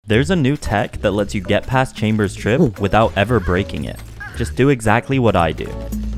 There's a new tech that lets you get past Chamber's trip without ever breaking it. Just do exactly what I do.